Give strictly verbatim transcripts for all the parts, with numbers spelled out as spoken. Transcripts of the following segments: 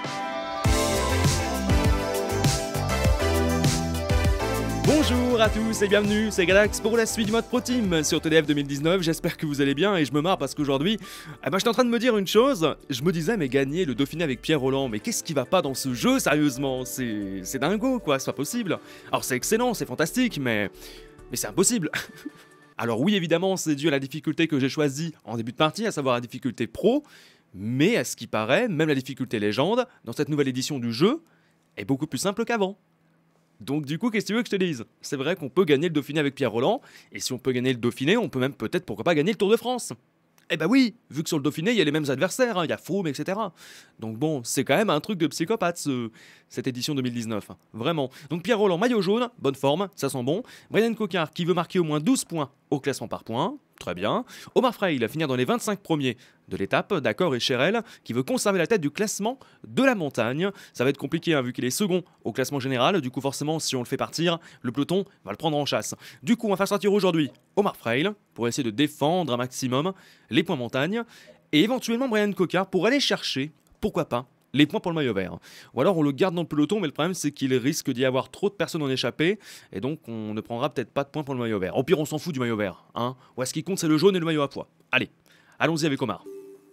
Bonjour à tous et bienvenue, c'est Galax pour la suite du mode Pro Team sur T D F deux mille dix-neuf, j'espère que vous allez bien et je me marre parce qu'aujourd'hui, eh ben, j'étais en train de me dire une chose, je me disais mais gagner le Dauphiné avec Pierre Rolland, mais qu'est-ce qui va pas dans ce jeu sérieusement, c'est c'est dingo quoi, c'est pas possible. Alors c'est excellent, c'est fantastique, mais, mais c'est impossible. Alors oui évidemment c'est dû à la difficulté que j'ai choisie en début de partie, à savoir la difficulté Pro, mais à ce qui paraît, même la difficulté Légende, dans cette nouvelle édition du jeu, est beaucoup plus simple qu'avant. Donc du coup, qu'est-ce que tu veux que je te dise? C'est vrai qu'on peut gagner le Dauphiné avec Pierre Rolland, et si on peut gagner le Dauphiné, on peut même peut-être, pourquoi pas, gagner le Tour de France. Eh bah oui, vu que sur le Dauphiné, il y a les mêmes adversaires, hein, il y a Froome, et cetera. Donc bon, c'est quand même un truc de psychopathe, ce, cette édition deux mille dix-neuf, hein, vraiment. Donc Pierre Rolland, maillot jaune, bonne forme, ça sent bon. Brian Cocard, qui veut marquer au moins douze points au classement par points, très bien. Omar Freil, finir dans les vingt-cinq premiers de l'étape, d'accord, et Cherel, qui veut conserver la tête du classement de la montagne. Ça va être compliqué, hein, vu qu'il est second au classement général, du coup forcément, si on le fait partir, le peloton va le prendre en chasse. Du coup, on va faire sortir aujourd'hui Omar Freil, pour essayer de défendre un maximum les points montagne, et éventuellement Brian Cocard pour aller chercher, pourquoi pas, les points pour le maillot vert. Ou alors on le garde dans le peloton, mais le problème c'est qu'il risque d'y avoir trop de personnes en échappée, et donc on ne prendra peut-être pas de points pour le maillot vert. Au pire on s'en fout du maillot vert, hein. Ouais, ce qui compte c'est le jaune et le maillot à pois. Allez, allons-y avec Omar.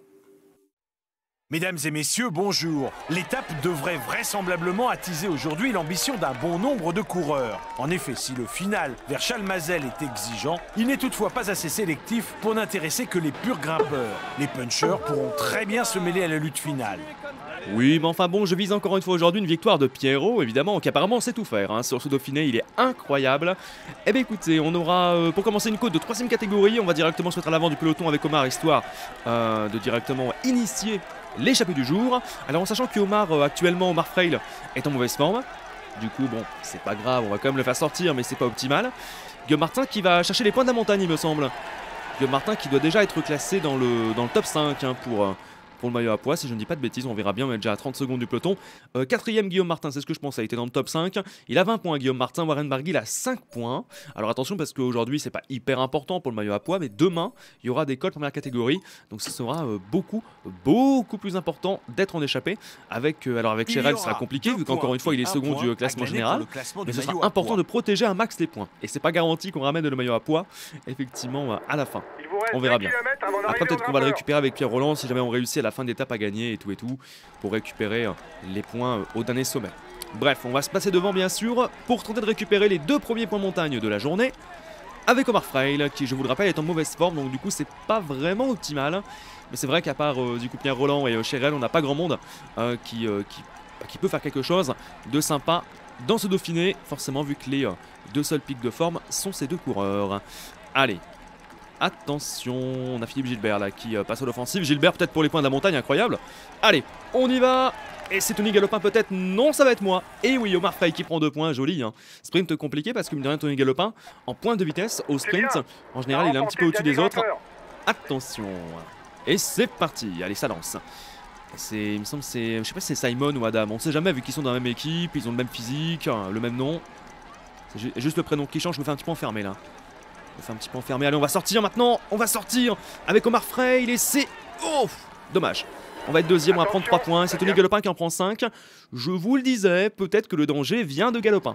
Mesdames et messieurs, bonjour. L'étape devrait vraisemblablement attiser aujourd'hui l'ambition d'un bon nombre de coureurs. En effet, si le final vers Chalmazel est exigeant, il n'est toutefois pas assez sélectif pour n'intéresser que les purs grimpeurs. Les punchers pourront très bien se mêler à la lutte finale. Oui, mais enfin bon, je vise encore une fois aujourd'hui une victoire de Pierrot, évidemment, qui apparemment sait tout faire, hein. Sur ce Dauphiné, il est incroyable. Eh bien écoutez, on aura euh, pour commencer une côte de troisième catégorie, on va directement se mettre à l'avant du peloton avec Omar, histoire euh, de directement initier l'échappée du jour. Alors en sachant que Omar, euh, actuellement, Omar Freil est en mauvaise forme, du coup bon, c'est pas grave, on va quand même le faire sortir, mais c'est pas optimal. Guillaume Martin qui va chercher les points de la montagne, il me semble. Guillaume Martin qui doit déjà être classé dans le, dans le top cinq, hein, pour... Euh, pour le maillot à pois, si je ne dis pas de bêtises, on verra bien, on est déjà à trente secondes du peloton. Euh, quatrième Guillaume Martin, c'est ce que je pensais, il était dans le top cinq. Il a vingt points, Guillaume Martin. Warren Barguil a cinq points. Alors attention parce qu'aujourd'hui c'est pas hyper important pour le maillot à pois, mais demain il y aura des cols première catégorie, donc ce sera euh, beaucoup, beaucoup plus important d'être en échappée. Avec, euh, alors avec Cherel, ce sera compliqué vu qu'encore une fois il est second du classement général, classement mais ce sera important de protéger un max les points. Et c'est pas garanti qu'on ramène le maillot à pois, effectivement, à la fin. On verra bien. Après peut-être qu'on va le récupérer avec Pierre Rolland si jamais on réussit à la fin de l'étape à gagner et tout et tout, pour récupérer euh, les points euh, au dernier sommet. Bref, on va se passer devant bien sûr pour tenter de récupérer les deux premiers points montagne de la journée avec Omar Freil qui, je vous le rappelle, est en mauvaise forme, donc du coup c'est pas vraiment optimal. Mais c'est vrai qu'à part euh, du coup Pierre Rolland et euh, Cherel, on n'a pas grand monde euh, qui, euh, qui, bah, qui peut faire quelque chose de sympa dans ce Dauphiné, forcément vu que les euh, deux seuls pics de forme sont ces deux coureurs. Allez. Attention, on a Philippe Gilbert là qui euh, passe à l'offensive. Gilbert peut-être pour les points de la montagne, incroyable. Allez, on y va. Et c'est Tony Galopin peut-être. Non, ça va être moi. Et oui, Omar Freil qui prend deux points, joli, hein. Sprint compliqué parce que mine de rien, Tony Galopin en point de vitesse au sprint. En général, il est un petit peu au-dessus des autres. Attention. Et c'est parti. Allez, ça lance. C'est, il me semble, c'est, je sais pas si c'est Simon ou Adam. On sait jamais vu qu'ils sont dans la même équipe, ils ont le même physique, le même nom. C'est juste le prénom qui change. Je me fais un petit peu enfermer là. On fait un petit peu enfermé. Allez, on va sortir maintenant. On va sortir avec Omar Freil et c'est... Oh, dommage. On va être deuxième, on va prendre trois points. C'est Tony Galopin qui en prend cinq. Je vous le disais, peut-être que le danger vient de Galopin.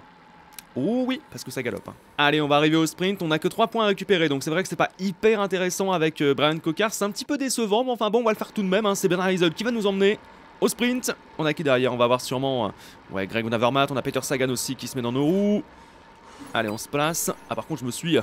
Oh oui, parce que ça galope. Allez, on va arriver au sprint. On n'a que trois points à récupérer. Donc c'est vrai que c'est pas hyper intéressant avec euh, Brian Cocard. C'est un petit peu décevant, mais enfin bon, on va le faire tout de même, hein. C'est Bernard Harizel qui va nous emmener au sprint. On a qui derrière? On va voir sûrement... Euh... Ouais, Greg Navermaet. On a Peter Sagan aussi qui se met dans nos roues. Allez, on se place. Ah, par contre, je me suis...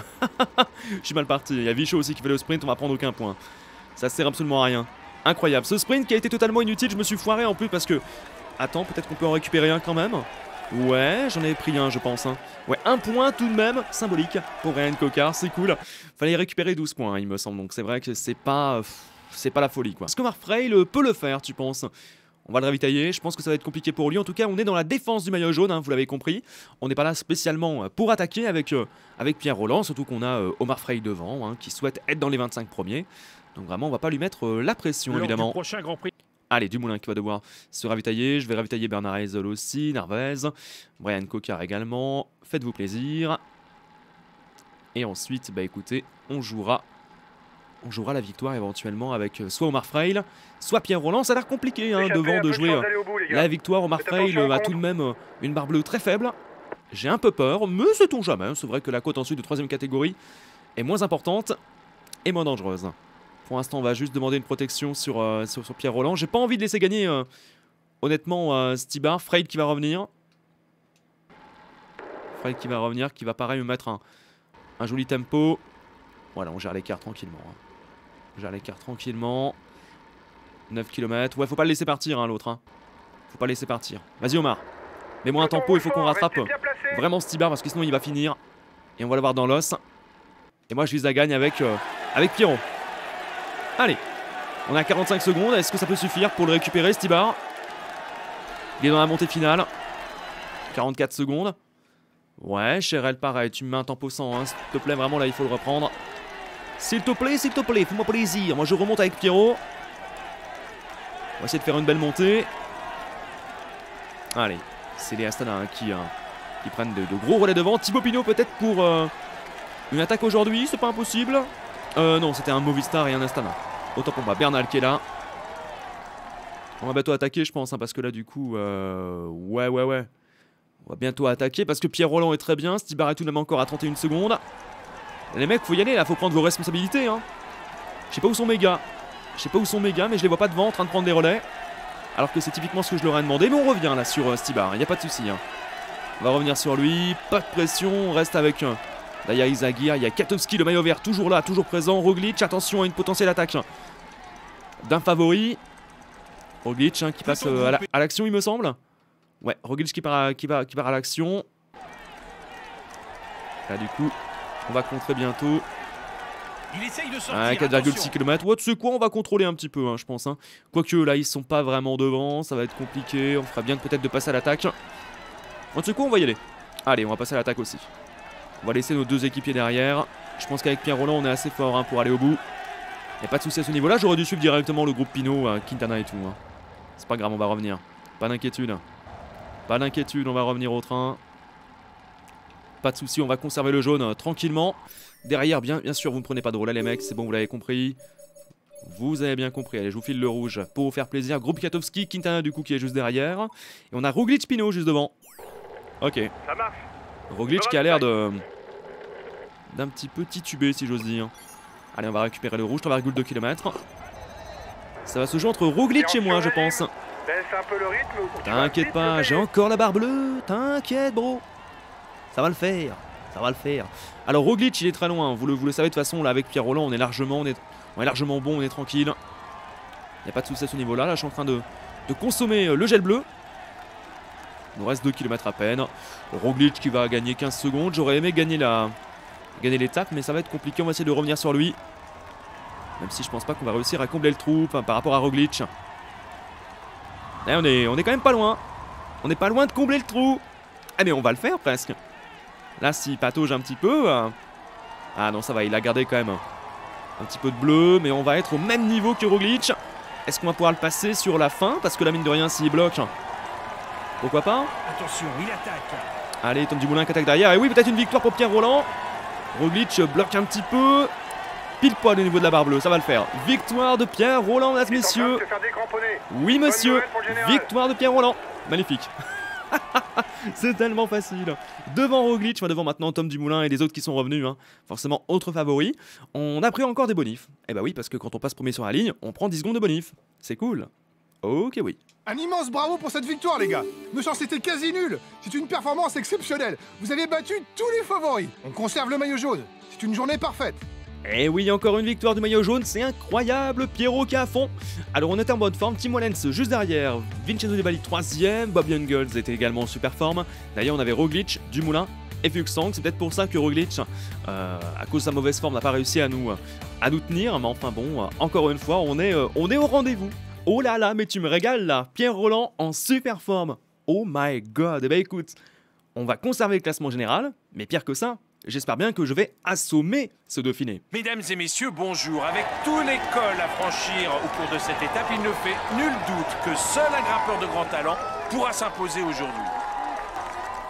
je suis mal parti. Il y a Vichot aussi qui fait le sprint. On va prendre aucun point. Ça sert absolument à rien. Incroyable. Ce sprint qui a été totalement inutile. Je me suis foiré en plus parce que... Attends, peut-être qu'on peut en récupérer un quand même. Ouais, j'en avais pris un, je pense. Hein. Ouais, un point tout de même. Symbolique pour Brian Cocard. C'est cool. Fallait récupérer douze points, il me semble. Donc c'est vrai que c'est pas... C'est pas la folie, quoi. Est-ce que Omar Freil peut le faire, tu penses? On va le ravitailler, je pense que ça va être compliqué pour lui. En tout cas, on est dans la défense du maillot jaune, hein, vous l'avez compris. On n'est pas là spécialement pour attaquer avec, euh, avec Pierre Rolland, surtout qu'on a euh, Omar Freil devant, hein, qui souhaite être dans les vingt-cinq premiers. Donc vraiment, on va pas lui mettre euh, la pression, évidemment. Du prochain Grand Prix. Allez, Dumoulin qui va devoir se ravitailler. Je vais ravitailler Bernard Harizel aussi, Narvaez, Brian Cocard également. Faites-vous plaisir. Et ensuite, bah écoutez, on jouera on jouera la victoire éventuellement avec euh, soit Omar Frail, soit Pierre Rolland. Ça a l'air compliqué hein, devant de jouer euh, la victoire. Omar Frail euh, a tout de même euh, une barre bleue très faible. J'ai un peu peur, mais c'est on jamais. C'est vrai que la cote ensuite de troisième catégorie est moins importante et moins dangereuse. Pour l'instant, on va juste demander une protection sur, euh, sur, sur Pierre Rolland. J'ai pas envie de laisser gagner, euh, honnêtement, euh, Stibar. Frail qui va revenir. Frail qui va revenir, qui va pareil me mettre un, un joli tempo. Voilà, on gère l'écart tranquillement. Hein. On gère l'écart tranquillement. neuf kilomètres. Ouais, faut pas le laisser partir, hein, l'autre. Hein. Faut pas le laisser partir. Vas-y, Omar. Mets-moi un tempo, il faut qu'on rattrape vraiment Stibar parce que sinon il va finir. Et on va l'avoir dans l'os. Et moi, je vise la gagne avec, euh, avec Pierrot. Allez. On a quarante-cinq secondes. Est-ce que ça peut suffire pour le récupérer, Stibar? Il est dans la montée finale. quarante-quatre secondes. Ouais, Cherel, pareil. Tu me mets un tempo cent, hein, s'il te plaît. Vraiment, là, il faut le reprendre. S'il te plaît, s'il te plaît. Fais-moi plaisir. Moi, je remonte avec Pierrot. On va essayer de faire une belle montée. Allez. C'est les Astana hein, qui, euh, qui prennent de, de gros relais devant. Thibaut Pinot, peut-être pour euh, une attaque aujourd'hui. C'est pas impossible. Euh, non, c'était un Movistar et un Astana. Autant pour moi. Bernal qui est là. On va bientôt attaquer, je pense. Hein, parce que là, du coup... Euh, ouais, ouais, ouais. On va bientôt attaquer parce que Pierre Rolland est très bien. Stibar est tout de même encore à trente et une secondes. Les mecs, faut y aller là, faut prendre vos responsabilités. Hein. Je sais pas où sont mes gars. Je sais pas où sont mes gars, mais je les vois pas devant en train de prendre des relais. Alors que c'est typiquement ce que je leur ai demandé. Mais on revient là sur euh, Stibar, il n'y a pas de souci. Hein. On va revenir sur lui. Pas de pression, on reste avec euh, Daya Izagir. Il y a Katowski, le maillot vert, toujours là, toujours présent. Roglic, attention à une potentielle attaque hein, d'un favori. Roglic hein, qui passe euh, à l'action, il me semble. Ouais, Roglic qui part à, qui va, qui part à l'action. Là, du coup, on va contrer bientôt. Il essaye de sortir. Ah, quatre virgule six kilomètres. Ouais, tu sais quoi, on va contrôler un petit peu, hein, je pense. Hein. Quoique là, ils sont pas vraiment devant. Ça va être compliqué. On fera bien peut-être de passer à l'attaque. En tout cas, on va y aller. Allez, on va passer à l'attaque aussi. On va laisser nos deux équipiers derrière. Je pense qu'avec Pierre Rolland, on est assez fort hein, pour aller au bout. Y a pas de souci à ce niveau-là. J'aurais dû suivre directement le groupe Pinot, euh, Quintana et tout. Hein. C'est pas grave, on va revenir. Pas d'inquiétude. Pas d'inquiétude, on va revenir au train. Pas de souci, on va conserver le jaune euh, tranquillement. Derrière, bien, bien sûr, vous ne prenez pas de relais les mecs, c'est bon, vous l'avez compris. Vous avez bien compris, allez, je vous file le rouge pour vous faire plaisir. Groupe Katowski, Quintana du coup qui est juste derrière. Et on a Roglic Pinot juste devant. Ok. Ça marche. Roglic qui a l'air de... d'un petit peu titubé si j'ose dire. Allez, on va récupérer le rouge, trois virgule deux kilomètres. Ça va se jouer entre Roglic et moi, je pense. Baisse un peu le rythme. T'inquiète pas, j'ai encore la barre bleue. T'inquiète, bro. Ça va le faire. Ça va le faire. Alors Roglic il est très loin, vous le, vous le savez de toute façon là avec Pierre Rolland on est largement, on est, on est largement bon, on est tranquille. Il n'y a pas de souci à ce niveau là, là je suis en train de, de consommer le gel bleu. Il nous reste deux kilomètres à peine. Roglic qui va gagner quinze secondes, j'aurais aimé gagner la gagner l'étape mais ça va être compliqué, on va essayer de revenir sur lui. Même si je pense pas qu'on va réussir à combler le trou hein, par rapport à Roglic. Et on, est, on est quand même pas loin. On n'est pas loin de combler le trou. Ah mais on va le faire presque. Là, s'il patauge un petit peu... Euh... Ah non, ça va, il a gardé quand même un petit peu de bleu. Mais on va être au même niveau que Roglic. Est-ce qu'on va pouvoir le passer sur la fin? Parce que la mine de rien, s'il bloque... Pourquoi pas? Attention, il attaque. Allez, Tom Dumoulin qui attaque derrière. Et oui, peut-être une victoire pour Pierre Rolland. Roglic bloque un petit peu. Pile poil au niveau de la barre bleue, ça va le faire. Victoire de Pierre Rolland, mesdames, messieurs. Oui, monsieur. Victoire de Pierre Rolland. Magnifique. C'est tellement facile. Devant Roglic, enfin devant maintenant Tom Dumoulin et les autres qui sont revenus, hein. Forcément autre favori. On a pris encore des bonifs. Et bah oui, parce que quand on passe premier sur la ligne, on prend dix secondes de bonifs. C'est cool. Ok, oui. Un immense bravo pour cette victoire, les gars. Nos chances étaient quasi nulles. C'est une performance exceptionnelle. Vous avez battu tous les favoris. On conserve le maillot jaune. C'est une journée parfaite. Et oui, encore une victoire du maillot jaune, c'est incroyable, Pierrot qui est à fond. Alors on était en bonne forme, Tim Wellens juste derrière, Vincenzo Nibali troisième, Bob Jungels était également en super forme. D'ailleurs on avait Roglic, Dumoulin et Fuglsang, c'est peut-être pour ça que Roglic, euh, à cause de sa mauvaise forme, n'a pas réussi à nous, à nous tenir. Mais enfin bon, encore une fois, on est, euh, on est au rendez-vous. Oh là là, mais tu me régales là, Pierre Rolland en super forme. Oh my god, et eh ben écoute, on va conserver le classement général, mais pire que ça, j'espère bien que je vais assommer ce Dauphiné. Mesdames et messieurs, bonjour. Avec tous les cols à franchir au cours de cette étape, il ne fait nul doute que seul un grimpeur de grand talent pourra s'imposer aujourd'hui.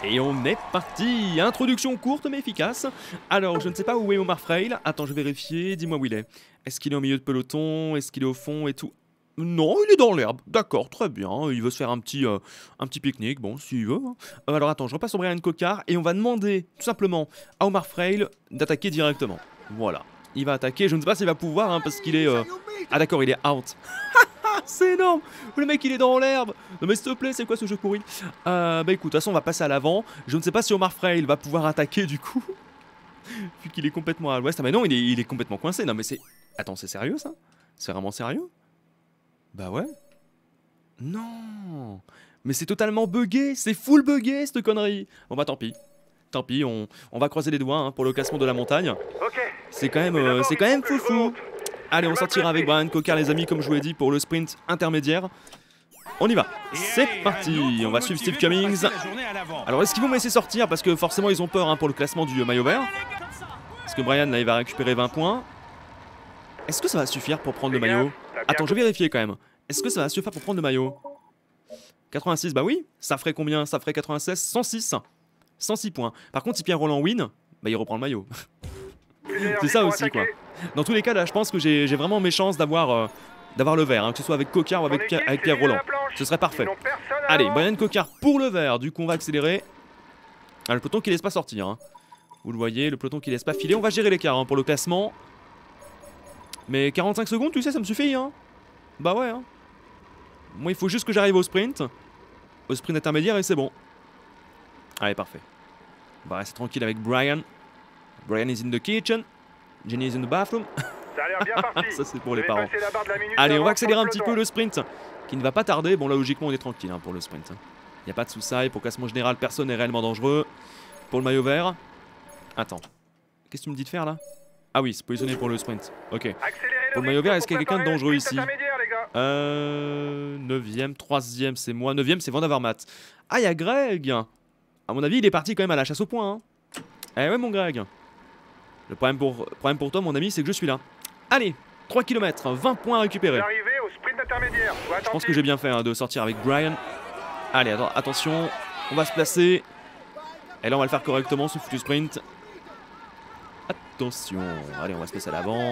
Et on est parti. Introduction courte mais efficace. Alors, je ne sais pas où est Omar Freil. Attends, je vais vérifier. Dis-moi où il est. Est-ce qu'il est au milieu de peloton? Est-ce qu'il est au fond et tout? Non, il est dans l'herbe. D'accord, très bien. Il veut se faire un petit, euh, un petit pique-nique. Bon, s'il veut. Hein. Euh, alors, attends, je repasse sur Brian Cocard et on va demander tout simplement à Omar Freil d'attaquer directement. Voilà. Il va attaquer. Je ne sais pas s'il va pouvoir hein, parce qu'il est... Euh... Ah d'accord, il est out. C'est énorme. Le mec, il est dans l'herbe. Non mais s'il te plaît, c'est quoi ce jeu pourri? euh, Bah écoute, de toute façon, on va passer à l'avant. Je ne sais pas si Omar Freil va pouvoir attaquer du coup. Vu qu'il est complètement à l'ouest. Ah mais non, il est, il est complètement coincé. Non mais c'est... Attends, c'est sérieux ça? C'est vraiment sérieux? Bah ouais. Non. Mais c'est totalement buggé. C'est full buggé cette connerie. Bon bah tant pis. Tant pis, on, on va croiser les doigts hein, pour le classement de la montagne. Ok. C'est quand même, euh, c'est quand même foufou. Allez, on sortira avec Brian Cocard les amis, comme je vous l'ai dit, pour le sprint intermédiaire. On y va. C'est parti. On va suivre Steve Cummings. Alors est-ce qu'ils vont me laisser sortir? Parce que forcément ils ont peur hein, pour le classement du maillot vert. Parce que Brian là il va récupérer vingt points. Est-ce que ça va suffire pour prendre le maillot? Attends, je vais vérifier quand même. Est-ce que ça va suffire pour prendre le maillot? quatre-vingt-six, bah oui. Ça ferait combien? Ça ferait quatre-vingt-seize, cent six. cent six points. Par contre si Pierre Roland win, bah il reprend le maillot. C'est ça aussi quoi. Dans tous les cas là je pense que j'ai vraiment mes chances d'avoir euh, d'avoir le vert, hein, que ce soit avec Cocard ou avec Pierre, avec Pierre Roland. Ce serait parfait. Allez, Brian Cocard pour le vert, du coup on va accélérer. Ah, le peloton qui laisse pas sortir. Hein. Vous le voyez, le peloton qui laisse pas filer. On va gérer l'écart hein, pour le classement. Mais quarante-cinq secondes, tu sais, ça me suffit. Hein. Bah ouais. Hein. Moi il faut juste que j'arrive au sprint. Au sprint intermédiaire et c'est bon. Allez, parfait. On va rester tranquille avec Brian. Brian is in the kitchen. Jenny is in the bathroom. Ça a l'air bien parti. Ça c'est pour les parents. Allez, on va accélérer un petit peu le sprint qui ne va pas tarder. Bon là logiquement on est tranquille hein, pour le sprint. Il n'y a pas de soucis. Pour classement général, personne n'est réellement dangereux. Pour le maillot vert. Attends. Qu'est-ce que tu me dis de faire là? Ah oui, se positionner pour le sprint. Ok. Pour le maillot vert, est-ce qu'il y a quelqu'un de dangereux ici? Euh... neuvième, troisième c'est moi. neuvième c'est Van Avermaet. Ah il y a Greg. À mon avis il est parti quand même à la chasse au point. Hein. Eh ouais mon Greg. Le problème pour, problème pour toi mon ami c'est que je suis là. Allez, trois kilomètres, vingt points à récupérer. Au sprint intermédiaire. Je pense que j'ai bien fait hein, de sortir avec Brian. Allez, attends, attention, on va se placer. Et là on va le faire correctement ce foutu sprint. Attention, allez on va se placer à l'avant.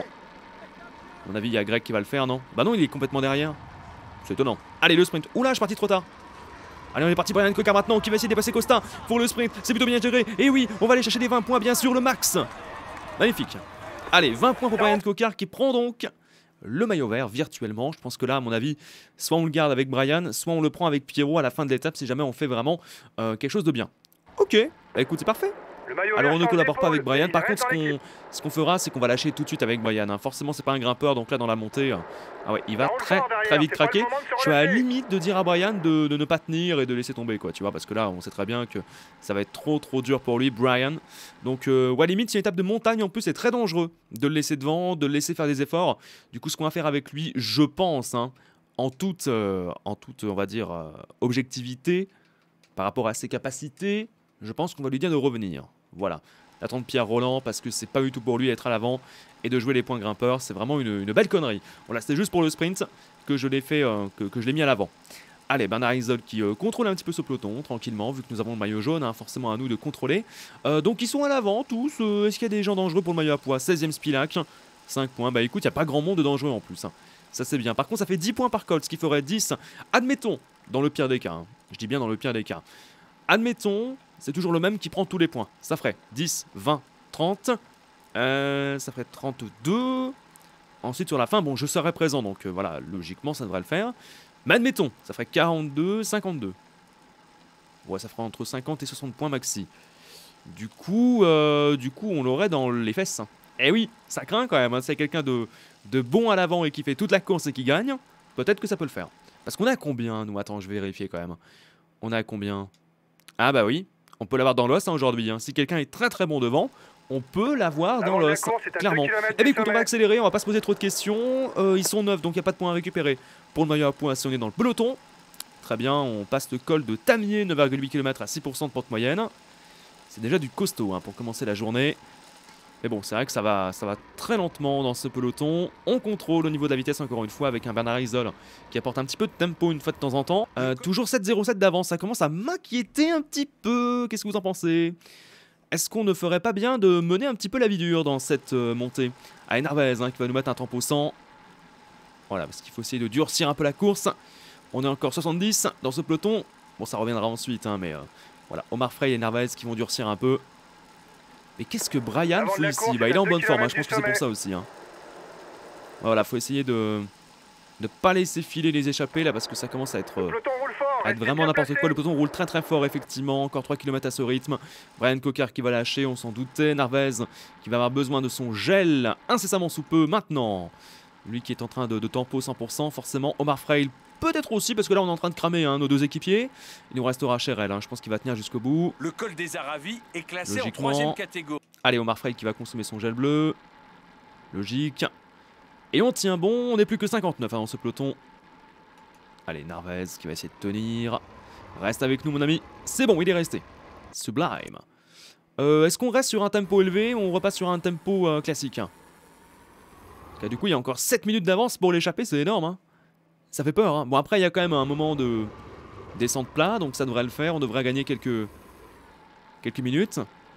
À mon avis il y a Greg qui va le faire non? Bah non il est complètement derrière. C'est étonnant. Allez le sprint, oula je suis parti trop tard. Allez on est parti Brian Cocard maintenant qui va essayer de dépasser Costa pour le sprint, c'est plutôt bien géré. Et oui, on va aller chercher des vingt points bien sûr, le max. Magnifique. Allez, vingt points pour Brian Cocard qui prend donc le maillot vert virtuellement. Je pense que là, à mon avis, soit on le garde avec Brian, soit on le prend avec Pierrot à la fin de l'étape si jamais on fait vraiment euh, quelque chose de bien. Ok, bah, écoute, c'est parfait. Alors on ne collabore pas avec Brian. Par contre, ce qu'on ce qu'on fera, c'est qu'on va lâcher tout de suite avec Brian. Hein. Forcément, c'est pas un grimpeur, donc là dans la montée, euh... ah ouais, il va très très vite craquer. Je suis à la limite de dire à Brian de, de ne pas tenir et de laisser tomber, quoi. Tu vois, parce que là, on sait très bien que ça va être trop trop dur pour lui, Brian. Donc, euh, ouais, limite, c'est une étape de montagne. En plus, c'est très dangereux de le laisser devant, de le laisser faire des efforts. Du coup, ce qu'on va faire avec lui, je pense, hein, en toute, euh, en toute, on va dire, euh, objectivité par rapport à ses capacités, je pense qu'on va lui dire de revenir. Voilà, d'attendre Pierre Roland parce que c'est pas du tout pour lui d'être à l'avant et de jouer les points grimpeurs, c'est vraiment une, une belle connerie. Voilà, c'était juste pour le sprint que je l'ai fait, euh, que, que je l'ai mis à l'avant. Allez, Bernard Hinault qui euh, contrôle un petit peu ce peloton tranquillement, vu que nous avons le maillot jaune, hein, forcément à nous de contrôler. Euh, donc ils sont à l'avant tous. Euh, Est-ce qu'il y a des gens dangereux pour le maillot à pois? seizième Spilac, cinq points. Bah écoute, il n'y a pas grand monde de dangereux en plus. Hein. Ça c'est bien. Par contre, ça fait dix points par col, ce qui ferait dix. Admettons, dans le pire des cas. Hein. Je dis bien dans le pire des cas. Admettons, c'est toujours le même qui prend tous les points. Ça ferait dix, vingt, trente. Euh, ça ferait trente-deux. Ensuite, sur la fin, bon, je serai présent. Donc euh, voilà, logiquement, ça devrait le faire. Mais admettons, ça ferait quarante-deux, cinquante-deux. Ouais, ça ferait entre cinquante et soixante points maxi. Du coup, euh, du coup on l'aurait dans les fesses. Eh oui, ça craint quand même. Hein. C'est quelqu'un de, de bon à l'avant et qui fait toute la course et qui gagne. Peut-être que ça peut le faire. Parce qu'on a combien, nous? Attends, je vais vérifier quand même. On a combien? Ah bah oui, on peut l'avoir dans l'os hein, aujourd'hui. Hein. Si quelqu'un est très très bon devant, on peut l'avoir dans l'os, clairement. Eh bien écoute, on va accélérer, on va pas se poser trop de questions. Euh, ils sont neuf, donc il n'y a pas de points à récupérer. Pour le maillot à pois, si on est dans le peloton. Très bien, on passe le col de Tamier, neuf virgule huit kilomètres à six pour cent de pente moyenne. C'est déjà du costaud hein, pour commencer la journée. Mais bon, c'est vrai que ça va, ça va très lentement dans ce peloton. On contrôle au niveau de la vitesse encore une fois avec un Bernard Isol qui apporte un petit peu de tempo une fois de temps en temps. Euh, toujours sept zéro sept d'avance, ça commence à m'inquiéter un petit peu. Qu'est-ce que vous en pensez? Est-ce qu'on ne ferait pas bien de mener un petit peu la vie dure dans cette euh, montée? Ah, Narvaez hein, qui va nous mettre un tempo cent. Voilà, parce qu'il faut essayer de durcir un peu la course. On est encore soixante-dix dans ce peloton. Bon, ça reviendra ensuite, hein, mais euh, voilà, Omar Frey et Narvaez qui vont durcir un peu. Mais qu'est-ce que Brian Avant de fait la ici? course, Bah, il est en bonne forme, hein, je du pense que c'est pour sommet. ça aussi. Hein. Voilà, faut essayer de ne pas laisser filer les échappées là parce que ça commence à être, euh, Le peloton roule fort. à être restez vraiment bien n'importe placés. quoi. Le peloton roule très très fort, effectivement. Encore trois kilomètres à ce rythme. Brian Cocard qui va lâcher, on s'en doutait. Narvaez qui va avoir besoin de son gel incessamment sous peu maintenant. Lui qui est en train de, de tempo cent pour cent, forcément. Omar Frey peut-être aussi, parce que là on est en train de cramer hein, nos deux équipiers. Il nous restera Cherel, hein. Je pense qu'il va tenir jusqu'au bout. Le col des Aravis est classé en Logiquement. troisième catégorie. Allez, Omar Frey qui va consommer son gel bleu. Logique. Et on tient bon, on n'est plus que cinquante-neuf hein, dans ce peloton. Allez, Narvaez qui va essayer de tenir. Reste avec nous mon ami. C'est bon, il est resté. Sublime. Euh, Est-ce qu'on reste sur un tempo élevé ou on repasse sur un tempo euh, classique hein? Car du coup, il y a encore sept minutes d'avance pour l'échapper, c'est énorme. Hein. Ça fait peur. Hein. Bon, après, il y a quand même un moment de descente plat, donc ça devrait le faire. On devrait gagner quelques, quelques minutes.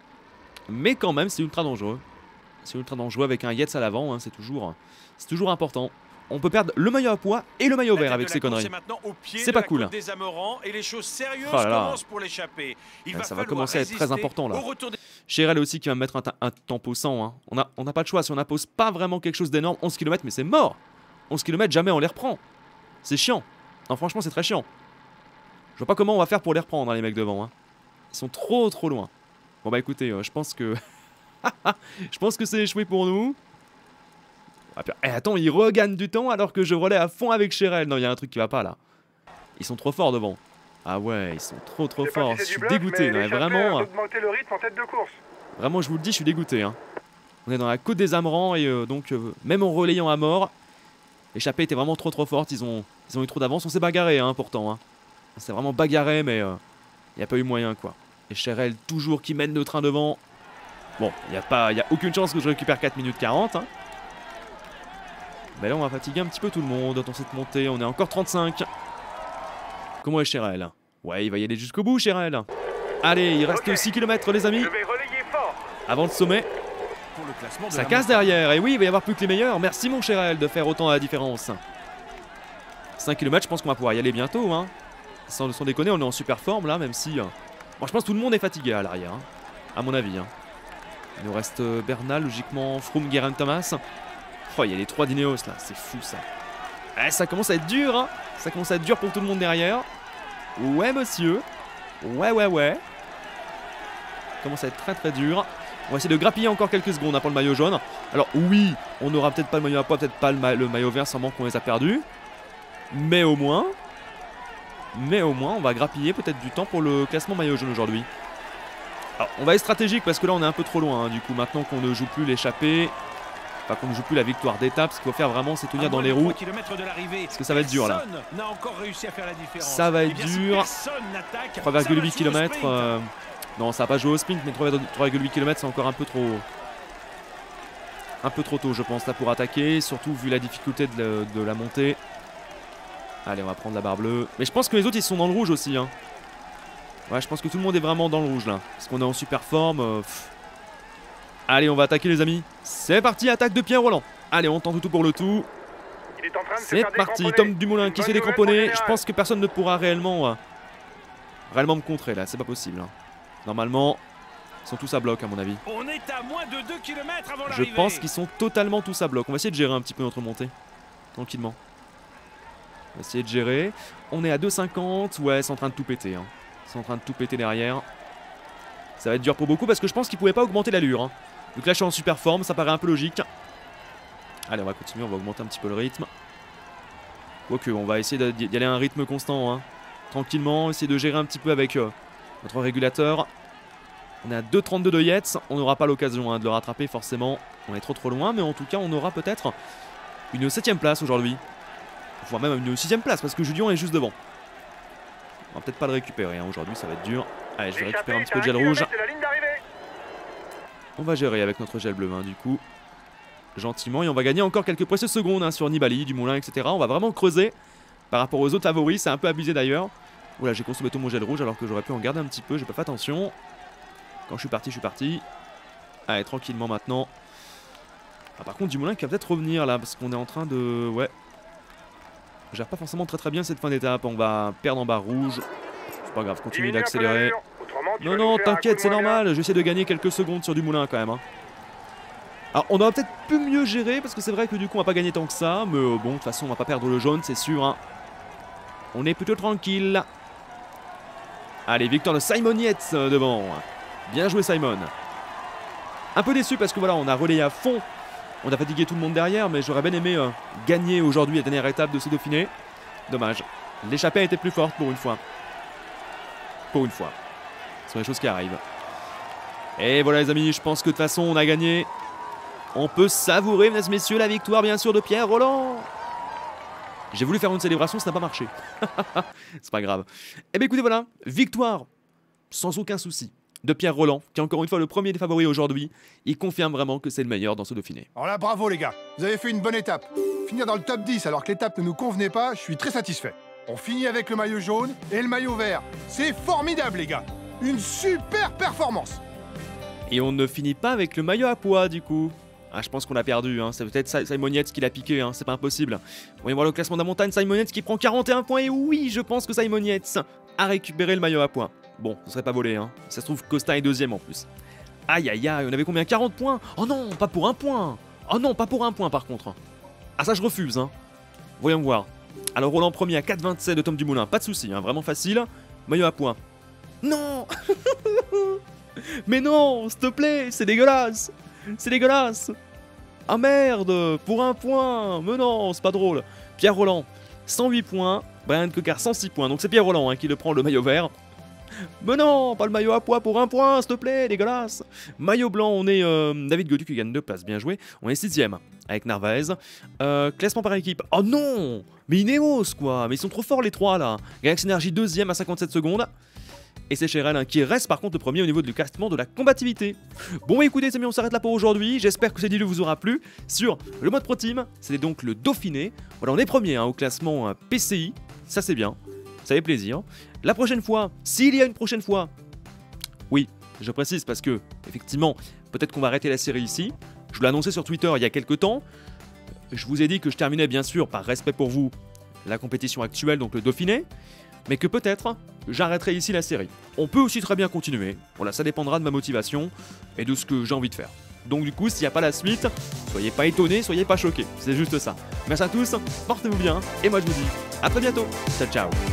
Mais quand même, c'est ultra dangereux. C'est ultra dangereux avec un Yates à l'avant, hein. c'est toujours, c'est toujours important. On peut perdre le maillot à poids et le maillot La vert tête avec de ces la course conneries. est maintenant au pied C'est de pas la cool. côte des Amerants et les choses sérieuses Oh là là. commencent pour l'échapper. Il Ouais, va ça va falloir commencer à être très résister important, là. au retour des- Cherel aussi qui va me mettre un, ta- un tempo cent. Hein. On n'a on a pas de choix. Si on n'impose pas vraiment quelque chose d'énorme, onze kilomètres, mais c'est mort. onze kilomètres, jamais on les reprend. C'est chiant. Non, franchement, c'est très chiant. Je vois pas comment on va faire pour les reprendre, hein, les mecs devant. Hein. Ils sont trop trop loin. Bon bah écoutez, euh, je pense que... je pense que c'est échoué pour nous. Ah, puis- eh, attends, ils regagnent du temps alors que je relais à fond avec Cherel. Non, il y a un truc qui va pas là. Ils sont trop forts devant. Ah ouais, ils sont trop trop Je sais pas forts. si c'est Je suis du bluff, dégoûté. mais Non, mais l'échappée a vraiment... augmenté le rythme en tête de course. Vraiment, je vous le dis, je suis dégoûté. Hein. On est dans la côte des Amerants et euh, donc, euh, même en relayant à mort, l'échappée était vraiment trop trop forte. Ils ont, ils ont eu trop d'avance. On s'est bagarré hein, pourtant. Hein. On s'est vraiment bagarré, mais il euh, n'y a pas eu moyen quoi. Et Cherel, toujours qui mène le train devant. Bon, il n'y a, pas- y a aucune chance que je récupère quatre minutes quarante. Hein. Mais là, on va fatiguer un petit peu tout le monde dans cette montée. On est encore trente-cinq. Comment est Cherel? Ouais, il va y aller jusqu'au bout, Cherel. Allez, il reste Ok. six kilomètres, les amis, Je vais relayer fort. avant le sommet. pour le classement de Ça la casse montagne. derrière, et oui, il va y avoir plus que les meilleurs. Merci mon Cherel de faire autant la différence. cinq kilomètres, je pense qu'on va pouvoir y aller bientôt. Hein. Sans, sans déconner, on est en super forme là, même si... euh, Bon, je pense que tout le monde est fatigué à l'arrière, hein, à mon avis. Hein. Il nous reste euh, Bernal, logiquement, Froome, Guerin, Thomas. Oh, il y a les trois d'Ineos là, c'est fou ça. Eh, ça commence à être dur, hein. Ça commence à être dur pour tout le monde derrière. Ouais, monsieur. Ouais, ouais, ouais. Ça commence à être très très dur. On va essayer de grappiller encore quelques secondes hein, pour le maillot jaune. Alors oui, on n'aura peut-être pas le maillot à poids, peut-être pas le, ma le maillot vert, sûrement qu'on les a perdus. Mais au moins, mais au moins, on va grappiller peut-être du temps pour le classement maillot jaune aujourd'hui. Alors, on va être stratégique parce que là, on est un peu trop loin. Hein, du coup, maintenant qu'on ne joue plus l'échappée, enfin qu'on ne joue plus la victoire d'étape, ce qu'il faut faire vraiment, c'est tenir À dans moins les de roues. trois kilomètres de l'arrivée, Parce que ça va être dur, là. personne n'a encore réussi à faire la différence. Ça va être Eh bien, si dur. personne n'attaque, trois virgule huit ça va jouer au kilomètres. sprint. euh, Non, ça va pas jouer au sprint, mais trois virgule huit kilomètres, c'est encore un peu trop. Un peu trop tôt, je pense, là pour attaquer. Surtout vu la difficulté de la, de la montée. Allez, on va prendre la barre bleue. Mais je pense que les autres, ils sont dans le rouge aussi. Hein. Ouais, je pense que tout le monde est vraiment dans le rouge là. Parce qu'on est en super forme. euh, pff. Allez, on va attaquer, les amis. C'est parti, attaque de Pierre Roland. Allez, on tente tout pour le tout. Il est en train de se C'est faire parti, décramponner. Tom Dumoulin Une qui bonne s'est nouvelle pour le décramponné. Je général. pense que personne ne pourra réellement, euh, réellement me contrer là. C'est pas possible. Hein. Normalement, ils sont tous à bloc à mon avis. On est à moins de deux kilomètres avant Je l'arrivée. pense qu'ils sont totalement tous à bloc. On va essayer de gérer un petit peu notre montée. Tranquillement. On va essayer de gérer. On est à deux cinquante. Ouais, c'est en train de tout péter. Hein. C'est en train de tout péter derrière. Ça va être dur pour beaucoup parce que je pense qu'ils pouvaient pas augmenter l'allure. Hein. Donc là, je suis en super forme. Ça paraît un peu logique. Allez, on va continuer. On va augmenter un petit peu le rythme. Quoique, on va essayer d'y aller à un rythme constant. Hein. Tranquillement. Essayer de gérer un petit peu avec euh, notre régulateur. On est à deux trente-deux de Yates. On n'aura pas l'occasion hein, de le rattraper forcément. On est trop trop loin. Mais en tout cas, on aura peut-être une septième place aujourd'hui. Voire même une sixième place parce que Julien est juste devant. On va peut-être pas le récupérer hein. Aujourd'hui, ça va être dur. Allez, je vais récupérer un petit peu de gel rouge. C'est la ligne d'arrivée. On va gérer avec notre gel bleu, hein, du coup. Gentiment, et on va gagner encore quelques précieuses secondes hein, sur Nibali, Dumoulin, et cetera. On va vraiment creuser par rapport aux autres favoris, c'est un peu abusé d'ailleurs. Oula, j'ai consommé tout mon gel rouge alors que j'aurais pu en garder un petit peu, j'ai pas fait attention. Quand je suis parti, je suis parti. Allez, tranquillement maintenant. Ah, par contre, Dumoulin qui va peut-être revenir là, parce qu'on est en train de... Ouais. Je gère pas forcément très très bien cette fin d'étape, on va perdre en barre rouge. C'est pas grave, continue Diminue un peu d'accélérer. l'allure, autrement, tu Non, vas non, nous faire un t'inquiète, coup c'est de moins bien. normal, j'essaie de gagner quelques secondes sur Dumoulin quand même. Hein. Alors, on aurait peut-être pu mieux gérer, parce que c'est vrai que du coup, on va pas gagner tant que ça, mais euh, bon, de toute façon, on va pas perdre le jaune, c'est sûr. Hein. On est plutôt tranquille. Allez, victoire de Simon Yates euh, devant. Bien joué, Simon. Un peu déçu parce que voilà, on a relayé à fond. On a fatigué tout le monde derrière, mais j'aurais bien aimé euh, gagner aujourd'hui la dernière étape de ce Dauphiné. Dommage. L'échappée a été plus forte pour une fois. Pour une fois. Ce sont les choses qui arrivent. Et voilà les amis, je pense que de toute façon on a gagné. On peut savourer, mesdames et messieurs, la victoire bien sûr de Pierre Rolland. J'ai voulu faire une célébration, ça n'a pas marché. C'est pas grave. Eh bien écoutez voilà, victoire sans aucun souci de Pierre Rolland, qui est encore une fois le premier des favoris aujourd'hui. Il confirme vraiment que c'est le meilleur dans ce Dauphiné. Alors là, bravo les gars, vous avez fait une bonne étape. Finir dans le top dix alors que l'étape ne nous convenait pas, je suis très satisfait. On finit avec le maillot jaune et le maillot vert. C'est formidable les gars. Une super performance. Et on ne finit pas avec le maillot à pois du coup. Ah, je pense qu'on a perdu, hein. C'est peut-être Simon Yates qui l'a piqué, hein. C'est pas impossible. Voyons voir le classement de la montagne, Simon Yates qui prend quarante et un points. Et oui, je pense que Simon Yates a récupéré le maillot à pois. Bon, ce serait pas volé, hein. Ça se trouve, Costa est deuxième en plus. Aïe aïe aïe, on avait combien? quarante points? Oh non, pas pour un point. Oh non, pas pour un point par contre. Ah ça je refuse, hein. Voyons voir. Alors Roland premier à quatre vingt-sept de Tom Dumoulin, pas de soucis, hein. Vraiment facile. Maillot à pois. Non. Mais non, s'il te plaît, c'est dégueulasse. C'est dégueulasse. Ah merde, pour un point. Mais non, c'est pas drôle. Pierre Rolland, cent huit points. Brian Cocard, cent six points. Donc c'est Pierre Rolland hein, qui le prend le maillot vert. Mais non, pas le maillot à pois pour un point, s'il te plaît, dégueulasse. Maillot blanc, on est euh, David Gaudu qui gagne deux places, bien joué. On est sixième avec Narvaez. Euh, classement par équipe. Oh non, mais Ineos quoi. Mais ils sont trop forts les trois là. Galaxy Energy deuxième à cinquante-sept secondes. Et c'est Cheryl hein, qui reste par contre le premier au niveau du classement de la combativité. Bon écoutez les amis, on s'arrête là pour aujourd'hui. J'espère que cette vidéo vous aura plu sur le mode Pro Team. C'était donc le Dauphiné. Voilà, on est premier hein, au classement euh, P C I. Ça c'est bien, ça fait plaisir. La prochaine fois, s'il y a une prochaine fois, oui, je précise parce que effectivement, peut-être qu'on va arrêter la série ici. Je vous l'ai annoncé sur Twitter il y a quelques temps. Je vous ai dit que je terminais bien sûr par respect pour vous la compétition actuelle, donc le Dauphiné. Mais que peut-être j'arrêterai ici la série. On peut aussi très bien continuer, voilà, ça dépendra de ma motivation et de ce que j'ai envie de faire. Donc du coup, s'il n'y a pas la suite, soyez pas étonnés, soyez pas choqués, c'est juste ça. Merci à tous, portez-vous bien, et moi je vous dis à très bientôt, ciao ciao.